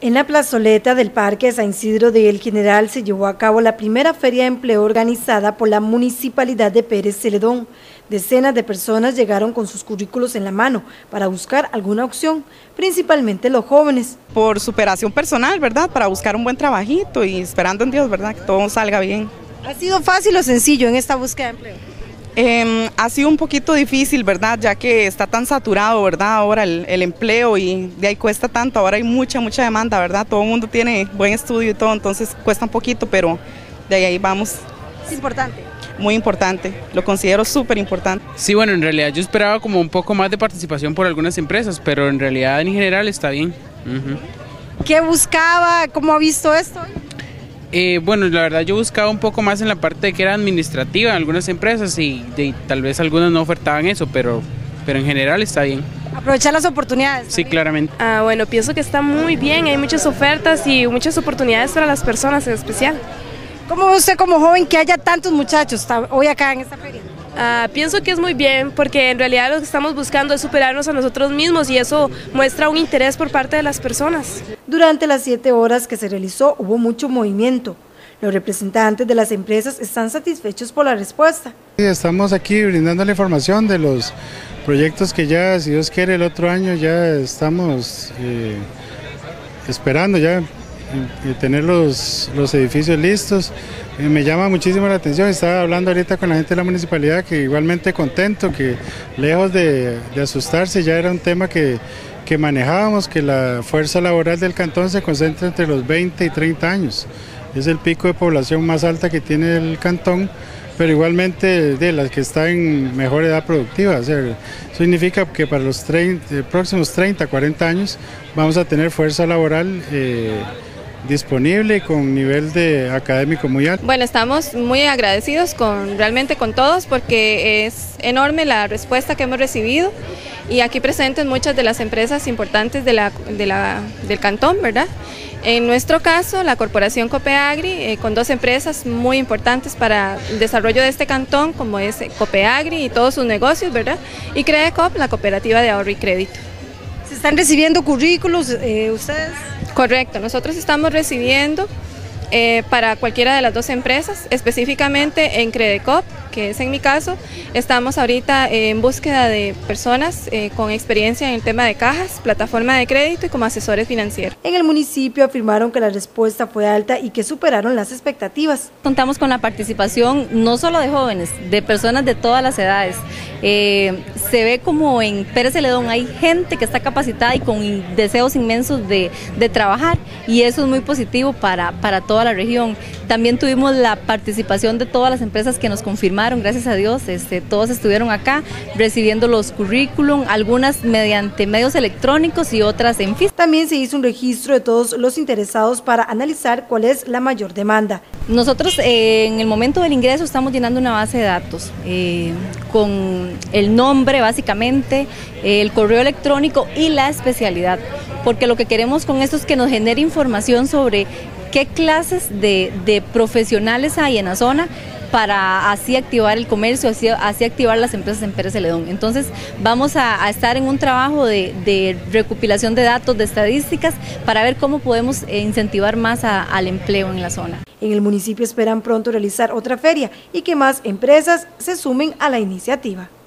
En la plazoleta del Parque San Isidro de El General se llevó a cabo la primera feria de empleo organizada por la Municipalidad de Pérez Celedón. Decenas de personas llegaron con sus currículos en la mano para buscar alguna opción, principalmente los jóvenes. Por superación personal, ¿verdad? Para buscar un buen trabajito y esperando en Dios, ¿verdad? Que todo salga bien. ¿Ha sido fácil o sencillo en esta búsqueda de empleo? Ha sido un poquito difícil, ¿verdad? Ya que está tan saturado, ¿verdad? Ahora el empleo y de ahí cuesta tanto, ahora hay mucha demanda, ¿verdad? Todo el mundo tiene buen estudio y todo, entonces cuesta un poquito, pero de ahí vamos. Es importante. Muy importante, lo considero súper importante. Sí, bueno, en realidad yo esperaba como un poco más de participación por algunas empresas, pero en realidad en general está bien. ¿Qué buscaba? ¿Cómo ha visto esto? Bueno, la verdad yo buscaba un poco más en la parte que era administrativa en algunas empresas y tal vez algunas no ofertaban eso, pero en general está bien. Aprovechar las oportunidades. Sí, claramente. Bueno, pienso que está muy bien, hay muchas ofertas y muchas oportunidades para las personas en especial. ¿Cómo ve usted como joven que haya tantos muchachos hoy acá en esta feria? Pienso que es muy bien porque en realidad lo que estamos buscando es superarnos a nosotros mismos y eso muestra un interés por parte de las personas. Durante las 7 horas que se realizó hubo mucho movimiento. Los representantes de las empresas están satisfechos por la respuesta. Estamos aquí brindando la información de los proyectos que ya, si Dios quiere, el otro año ya estamos esperando ya tener los edificios listos. Me llama muchísimo la atención, estaba hablando ahorita con la gente de la municipalidad que igualmente contento, que lejos de asustarse ya era un tema que manejábamos, que la fuerza laboral del cantón se concentra entre los 20 y 30 años. Es el pico de población más alta que tiene el cantón, pero igualmente de las que están en mejor edad productiva. O sea, eso significa que para los próximos 30, 40 años vamos a tener fuerza laboral disponible con nivel académico muy alto. Bueno, estamos muy agradecidos realmente con todos porque es enorme la respuesta que hemos recibido y aquí presentes muchas de las empresas importantes del cantón, ¿verdad? En nuestro caso, la Corporación Copeagri, con 2 empresas muy importantes para el desarrollo de este cantón, como es Copeagri y todos sus negocios, ¿verdad? Y Credecop, la cooperativa de ahorro y crédito. ¿Se están recibiendo currículos ustedes? Correcto, nosotros estamos recibiendo para cualquiera de las 2 empresas, específicamente en Credecop, que es en mi caso, estamos ahorita en búsqueda de personas con experiencia en el tema de cajas, plataforma de crédito y como asesores financieros. En el municipio afirmaron que la respuesta fue alta y que superaron las expectativas. Contamos con la participación no solo de jóvenes, de personas de todas las edades. Se ve como en Pérez Celedón hay gente que está capacitada y con deseos inmensos de trabajar y eso es muy positivo para toda la región. También tuvimos la participación de todas las empresas que nos confirmaron, gracias a Dios, todos estuvieron acá recibiendo los currículum, algunas mediante medios electrónicos y otras en físico. También se hizo un registro de todos los interesados para analizar cuál es la mayor demanda. Nosotros en el momento del ingreso estamos llenando una base de datos con el nombre básicamente, el correo electrónico y la especialidad, porque lo que queremos con esto es que nos genere información sobre qué clases de profesionales hay en la zona para así activar el comercio, así activar las empresas en Pérez Celedón. Entonces vamos a estar en un trabajo de recopilación de datos, de estadísticas, para ver cómo podemos incentivar más al empleo en la zona. En el municipio esperan pronto realizar otra feria y que más empresas se sumen a la iniciativa.